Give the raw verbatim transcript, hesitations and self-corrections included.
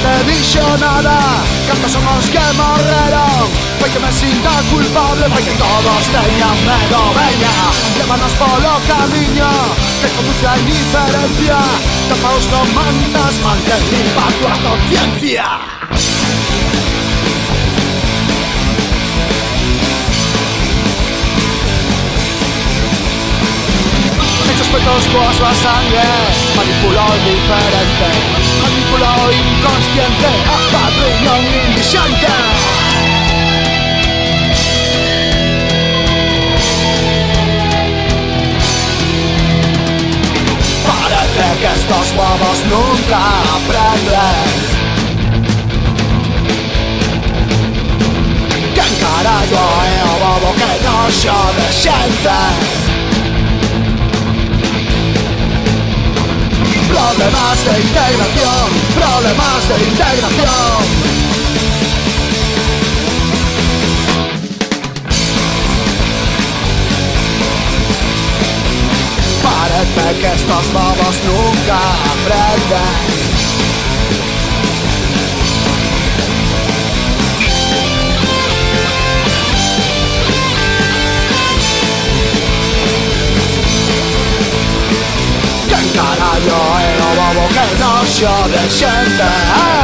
te dixo nada, cantos son os que morreron. Foi que me sinta culpable, foi que todos teñan medo. Veña, llévanos polo camiño que conduce a indiferencia. Tapaos con mantas, mantén limpa tua conciencia. Hechos petos coa súa sangre, manipula o diferente, manipula o inconsciente, a padriño un indixente. Parece que estos bobos nunca aprenden. Quen carallo é o bobo que non xo de xente? Problemas de integración, problemas de integración. Parece que estos bobos nunca aprenden. Carallo é o bobo que non xo de xente.